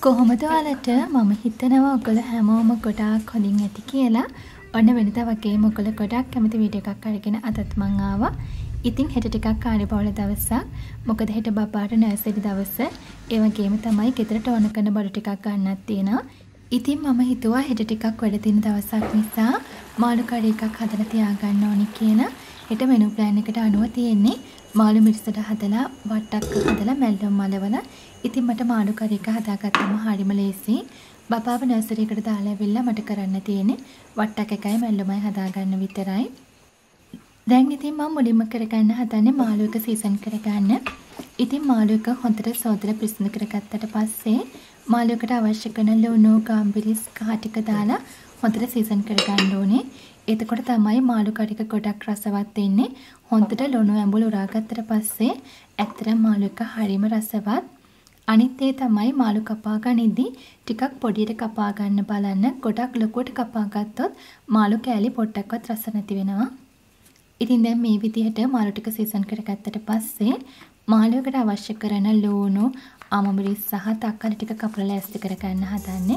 කොහොමද ඔයාලට මම හිතනවා ඔයගොල්ලෝ හැමෝම ගොඩාක් හොඳින් ඇති කියලා. ඔන්න වෙනදා වගේම ඔයගොල්ලෝ ගොඩාක් කැමති වීඩියෝ එකක් අරගෙන අදත් මං ආවා. ඉතින් හෙට ටිකක් කාර්යබහුල දවසක්. මොකද හෙට බබාට නර්සරි දවස. ඒ වගේම තමයි ගෙදරට ඕන කරන බඩු ටිකක් ගන්නත් තියෙනවා. ඉතින් මම හිතුවා හෙට ටිකක් වැඩ තියෙන දවසක් නිසා මාළු කරි එකක් හදලා තියාගන්න ඕනි කියලා. හෙට මෙනු ප්ලෑන් එකට අනුව තියෙන්නේ මාළු මිරිසට හදලා වට්ටක් හදලා මැල්ලම් මලවලා. ඉතින් මට මාළු කරි එක හදාගත්තම හරිම ලේසි. බබාව නර්සරි එකට දාලා ඇවිල්ලා මට කරන්න තියෙන්නේ වට්ටක් එකයි මැල්ලමයි හදාගන්න විතරයි. දැන් ඉතින් මම මුලින්ම කරගන්න හදන්නේ මාළු එක සීසන් කරගන්න. ඉතින් මාළු එක හොඳට සෝදලා පිරිසිදු කරගත්තට පස්සේ මාළු එකට අවශ්‍ය කරන ලුණු, ගම්බිරිස්, කහ ටික දාලා හොඳට සීසන් කරගන්න ඕනේ. එතකොට තමයි මාළු කරි එක ගොඩක් රසවත් වෙන්නේ. හොඳට ලුණු ඇඹුල් උරාගත්තට පස්සේ ඇත්තටම මාළු එක හරිම රසවත්. අනිත් ඒ තමයි මාළු කපා ගනිද්දි ටිකක් පොඩියට කපා ගන්න බලන්න. ගොඩක් ලොකුවට කපා ගත්තොත් මාළු කෑලි පොඩ්ඩක්වත් රස නැති වෙනවා. ඉතින් දැන් මේ විදිහට මාළු ටික සීසන් කරගත්තට පස්සේ මාළුවකට අවශ්‍ය කරන ලුණු, අමමිරිස් සහ තක්කාලි ටික කපලා ලෑස්ති කරගන්න හදන්නේ.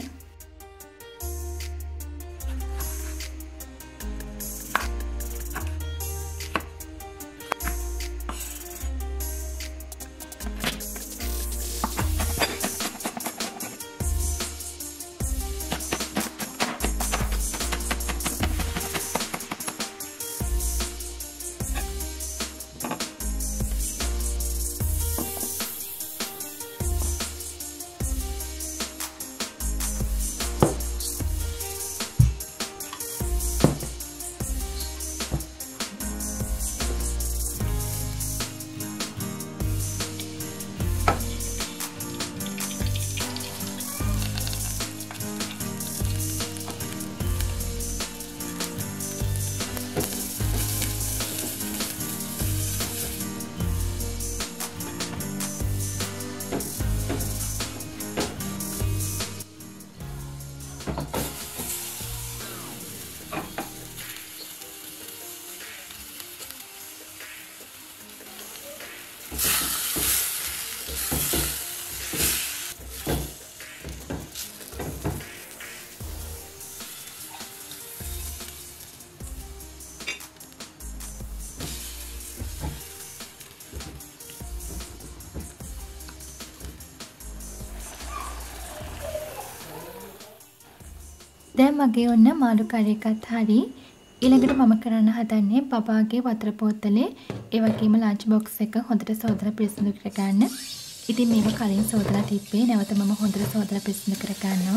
දැන් මගේ ඔන්න මාළු කරි එකත් හරි. ඊළඟට මම කරන්න හදන්නේ බබාගේ වතුර බෝතලේ ඒ වගේම ලන්ච් බොක්ස් එක හොඳට සෝදලා පිරිසිදු කරගන්න. ඉතින් මේක කලින් සෝදලා තිබ්බේ. නැවත මම හොඳට සෝදලා පිරිසිදු කරගන්නවා.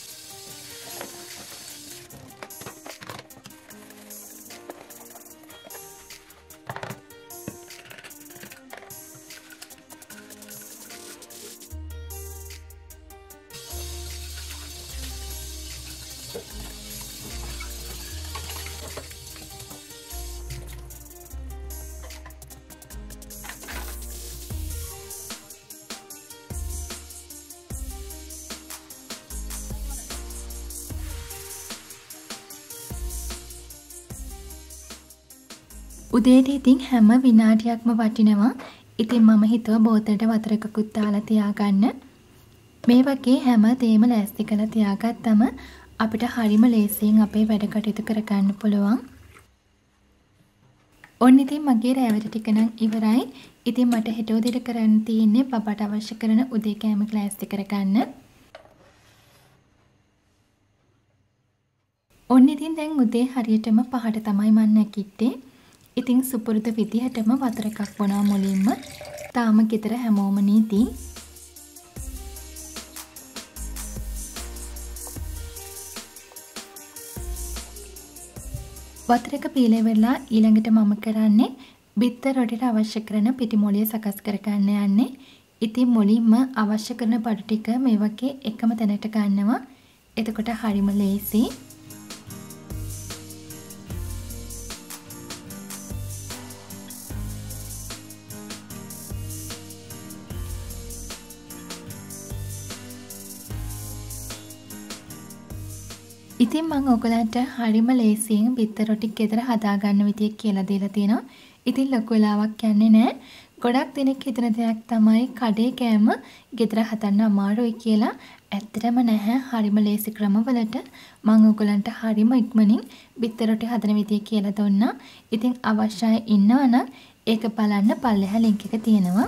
උදේට ඉතින් හැම විනාඩියක්ම වටිනවා. ඉතින් මම හිතුවා බෝතලට වතුර එකකුත් දාලා තියාගන්න. මේ වගේ හැම දේම ලෑස්ති කරලා තියාගත්තම අපිට හරිම ලේසියෙන් අපේ වැඩ කටයුතු කරගන්න පුළුවන්. ඔන්න ඉතින් මගේ රෑවැට ටික නම් ඉවරයි. ඉතින් මට හෙට උදේට කරන්න තියෙන්නේ බබාට අවශ්‍ය කරන උදේ කෑම ලෑස්ති කරගන්න. ඔන්න ඉතින් දැන් උදේ හරියටම 5ට තමයි මම නැගිට්ටේ. ඉතින් සුපුරුදු විදිහටම වතුර එකක් බොනවා මුලින්ම. තාම ගෙදර හැමෝම නීති. වතුර එක පීලා ඉවරලා ඊළඟට මම කරන්නේ බිත්තර රොටිට අවශ්‍ය කරන පිටි මොළිය සකස් කරගන්න යන්නේ. ඉතින් මුලින්ම අවශ්‍ය කරන බඩු ටික මේ වගේ එකම තැනට ගන්නවා. එතකොට හරිම ලේසි. ඉතින් මම ඔයගලන්ට හරිම ලේසියෙන් බිත්තර රොටි ගෙදර හදාගන්න විදිය කියලා දීලා තියෙනවා. ඉතින් ලොකු වෙලාවක් යන්නේ නැහැ. ගොඩක් දෙනෙක් හිතන දෙයක් තමයි කඩේ කෑම ගෙදර හදන්න අමාරුයි කියලා. ඇත්තටම නැහැ. හරිම ලේසි ක්‍රමවලට මම ඔයගලන්ට හරිම ඉක්මනින් බිත්තර රොටි හදන විදිය කියලා දුන්නා. ඉතින් අවශ්‍ය අය ඉන්නවා නම් ඒක බලන්න පල්ලෙහා link එක තියෙනවා.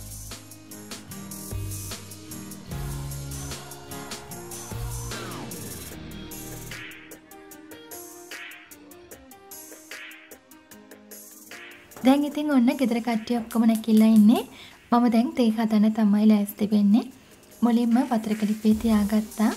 දැන් ඉතින් ඔන්න ගෙදර කට්ටිය ඔක්කොම නැකිලා ඉන්නේ. මම දැන් තේ හදන්න තමයි ලෑස්ති වෙන්නේ. මුලින්ම වතුර කලිපේ තියාගත්තා.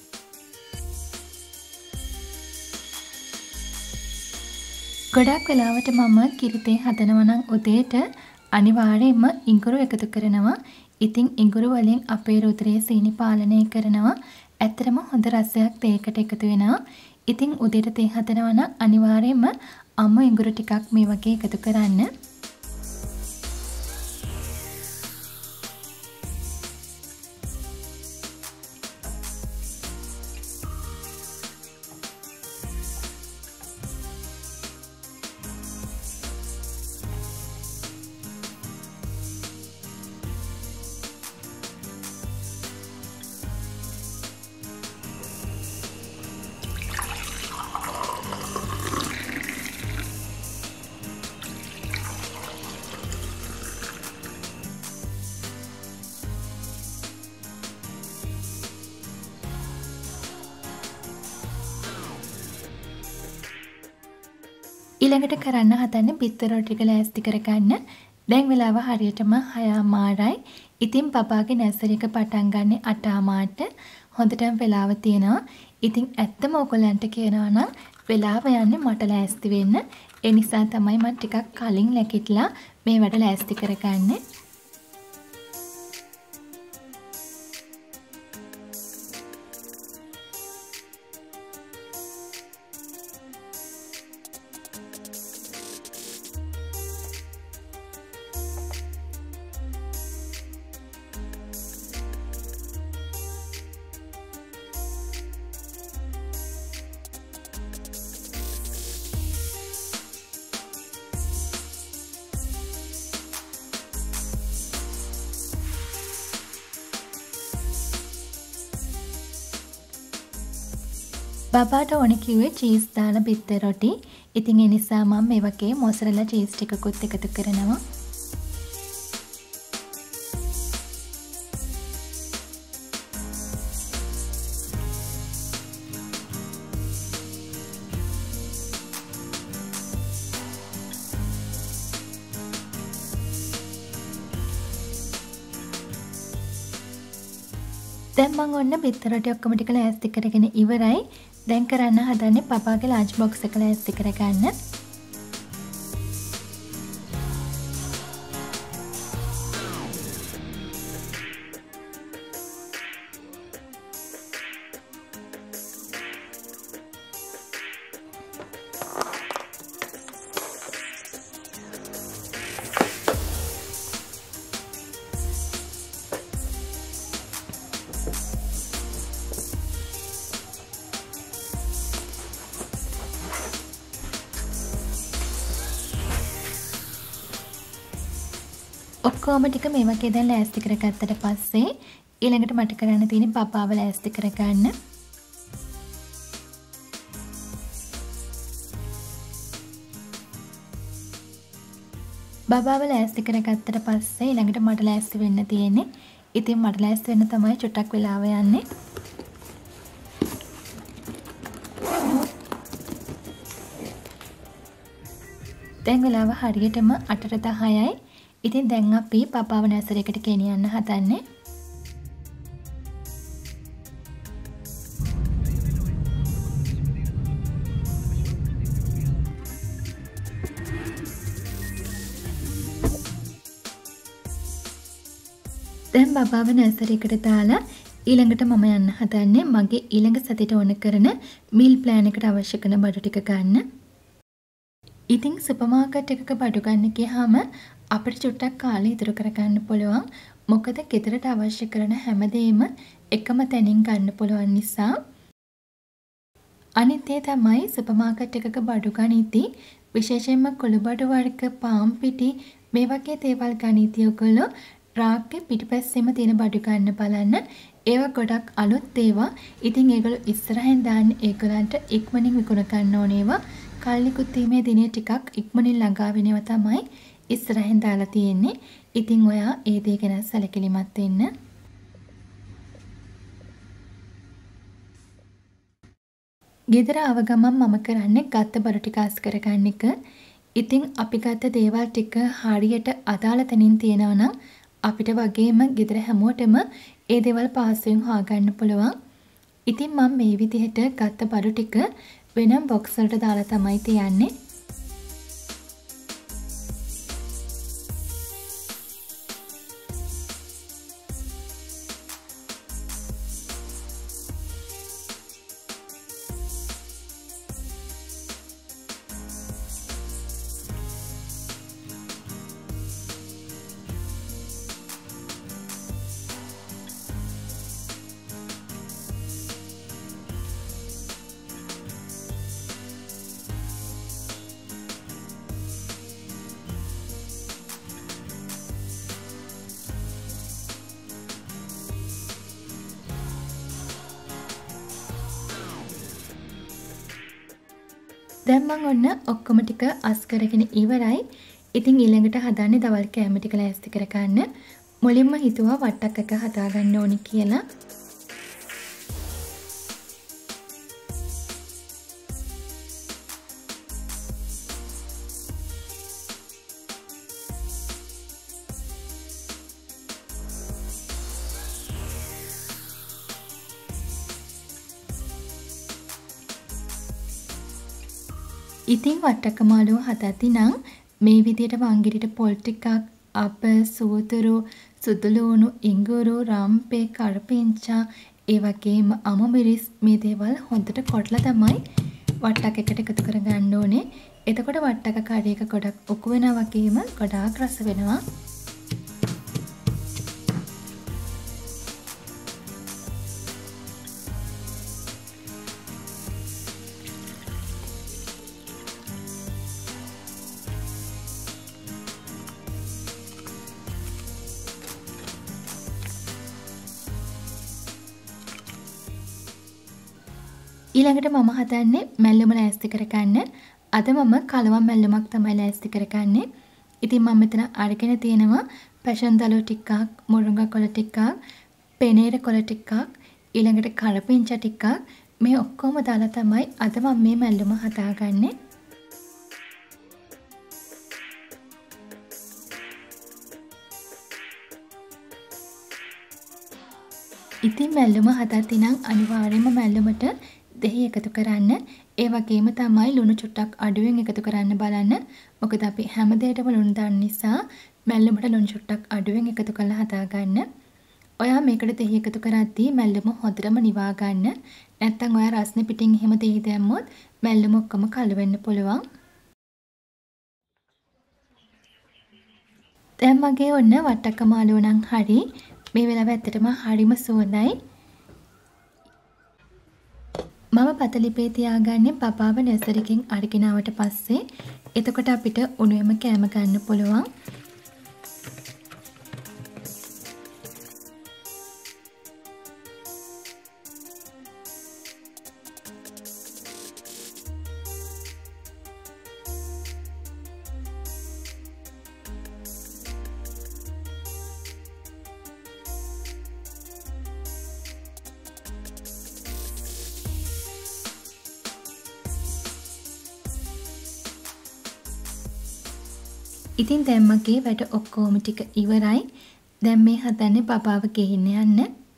ගොඩක් වෙලාවට මම කිරි තේ හදනවා නම් උදේට අනිවාර්යයෙන්ම ඉඟුරු එකතු කරනවා. ඉතින් ඉඟුරු වලින් අපේ රුධිරයේ සීනි පාලනය කරනවා. ඇත්තටම හොඳ රසයක් තේකට එකතු වෙනවා. ඉතින් උදේට තේ හදනවා නම් අනිවාර්යයෙන්ම අම්ම ඉඟුරු ටිකක් මේ වගේ එකතු කරන්න. ඊළඟට කරන්න හදන්නේ බිත්තර රොටි ටික ලෑස්ති කරගන්න. දැන් වෙලාව හරියටම 6:00 ඉතින් පපාගේ නර්සරි එක පටන් ගන්නේ 8:00 හොඳටම වෙලාව තියෙනවා. ඉතින් ඇත්තම ඔයගලන්ට කියනවා නම් වෙලාව යන්නේ මට ලෑස්ති වෙන්න. ඒ නිසා තමයි මම ටිකක් කලින් නැගිටලා මේ වැඩ ලෑස්ති කරගන්නේ. බබාට ඕනේ කිව්වේ චීස් දාලා බිත්තර රොටි. ඉතින් ඒ නිසා මම මේ වගේ මොසරෙලා චීස් ටිකකුත් එකතු කරනවා. දැන් මම ඔන්න බිත්තර රොටි ඔක්කොම ටික ලෑස්ති කරගෙන ඉවරයි. දැන් කරන්න හදන්නේ පපාගේ ලන්ච් බොක්ස් එක ලෑස්ති කරගන්න. ඔක්කොම ටික මේ වගේ දැන් ලෑස්ති කරගත්තට පස්සේ ඊළඟට මට කරන්න තියෙන්නේ පපාව ලෑස්ති කරගන්න. බබාව ලෑස්ති කරගත්තට පස්සේ ඊළඟට මට ලෑස්ති වෙන්න තියෙන්නේ. ඉතින් මට ලෑස්ති වෙන්න තමයි චුට්ටක් වෙලාව යන්නේ. දැන් වෙලාව හරියටම 8:10යි. ඉතින් දැන් අපි පපාව නර්සරි එකට ගෙනියන්න හදන්නේ. දැන් බබාව නර්සරි එකට දාලා ඊළඟට මම යන්න හදන්නේ මගේ ඊළඟ සතියට ඕන කරන මීල් ප්ලෑන් එකට අවශ්‍ය කරන බඩු ටික ගන්න. ඉතින් සුපර් මාකට් එකක බඩු ගන්න ගියාම අපිට චුට්ටක් කාලය ඉතුරු කරගන්න පුළුවන්. මොකද ගෙදරට අවශ්‍ය කරන හැමදේම එකම තැනින් ගන්න පුළුවන් නිසා. අනිත් ඒ තමයි සුපර් මාකට් එකක බඩු ගනිද්දී විශේෂයෙන්ම කුළු බඩු වර්ග, පාන් පිටි මේ වගේ දේවල් ගනිද්දී ඔයගොල්ලෝ රාක්කේ පිටිපස්සෙම තියෙන බඩු ගන්න බලන්න. ඒවා ගොඩක් අලුත් ඒවා. ඉතින් ඒගොල්ලෝ ඉස්සරහින් දාන්නේ ඒගොල්ලන්ට ඉක්මනින් විකුණ ගන්න ඕනේ ඒවා. කල්ලි කුත්තීමේ දිනේ ටිකක් ඉක්මනින් ළඟා වෙනව තමයි ඉස්සරහින් දාලා තියෙන්නේ. ඉතින් ඔයා ඒ දේ ගැන සැලකිලිමත් වෙන්න. ගෙදර ආව ගමන් මම කරන්නේ ගත්ත බඩු ටික අස් කරගන්න එක. ඉතින් අපි ගත්ත දේවල් ටික හරියට අදාළ තැනින් තියෙනවා නම් අපිට වගේම ගෙදර හැමෝටම ඒ දේවල් පහසුවෙන් හොයාගන්න පුළුවන්. ඉතින් මම මේ විදිහට ගත්ත බඩු ටික වෙනම බොක්ස් වලට දාලා තමයි තියන්නේ. දැන් මම ඔන්න ඔක්කොම ටික අස් කරගෙන ඉවරයි. ඉතින් ඊළඟට හදන්නේ දවල් කෑම ටික ලෑස්ති කරගන්න. මුලින්ම හිතුවා වට්ටක් එක හදාගන්න ඕනි කියලා. ඉතින් වට්ටක්ක මාළුව හදද්දී නම් මේ විදිහට වංගිරිට පොල් ටිකක්, අප, සූදුරු, සුදු ලුණු, ඉඟුරු, රම්පේ, කරපිංචා, ඒ වගේම අමු මිරිස් මේ දේවල් හොඳට කොටලා තමයි වට්ටක් එකට එකතු කරගන්න ඕනේ. එතකොට වට්ටක කඩේක ගොඩක් උකු වෙනා වගේම ගොඩාක් රස වෙනවා. ඊළඟට මම හදන්නේ මැල්ලුම ලෑස්ති කරගන්න. අද මම කලවම් මැල්ලුමක් තමයි ලෑස්ති කරගන්නේ. ඉතින් මම මෙතන අරගෙන තියෙනවා පැෂන් දළු ටිකක්, මුරුංගා කොළ ටිකක්, පෙනේර කොළ ටිකක්, ඊළඟට කරපිංචා ටිකක්. මේ ඔක්කොම දාලා තමයි අද මම මේ මැල්ලුම හදාගන්නේ. ඉතින් මැල්ලුම හදද්දී නම් අනිවාර්යයෙන්ම මැල්ලුමට දෙහි එකතු කරන්න. ඒ වගේම තමයි ලුණු චුට්ටක් අඩුවෙන් එකතු කරන්න බලන්න. මොකද අපි හැම දෙයකටම ලුණු දාන නිසා මැල්ලුමට ලුණු චුට්ටක් අඩුවෙන් එකතු කරලා හදාගන්න. ඔයා මේකට දෙහි එකතු කරද්දී මැල්ලුම හොඳටම නිවා ගන්න. නැත්නම් ඔයා රස්නේ පිටින් එහෙම දෙහි දැම්මොත් මැල්ලුම ඔක්කොම කළු වෙන්න පුළුවන්. දැන් මගේ ඔන්න වට්ටක්ක මාළුව නම් හරි. මේ වෙලාව ඇත්තටම හරිම සුවඳයි. මම පතලිපේ තියාගන්නේ පපාව නැසරකින් අරගෙන ආවට පස්සේ. එතකොට අපිට උණුවෙම කෑම ගන්න පුළුවන්. ඉතින් දැන් මගේ වැඩ ඔක්කොම ටික ඉවරයි. දැන් මේ හදන්නේ බබාව ගෙහින්න යන්න.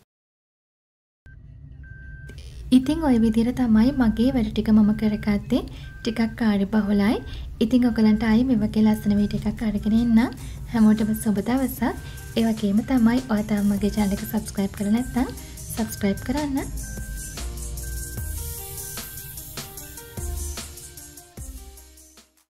ඉතින් ওই විදිහට තමයි මගේ වැඩ ටික මම කරගත්තේ. ටිකක් කාර්යබහුලයි. ඉතින් ඔයගලන්ට ආයේ මේ වගේ ලස්සන වීඩියෝ එකක් අරගෙන එන්න. හැමෝටම සුබ දවසක්. ඒ වගේම තමයි ඔයා තාම මගේ channel එක subscribe කරලා නැත්නම් subscribe කරන්න.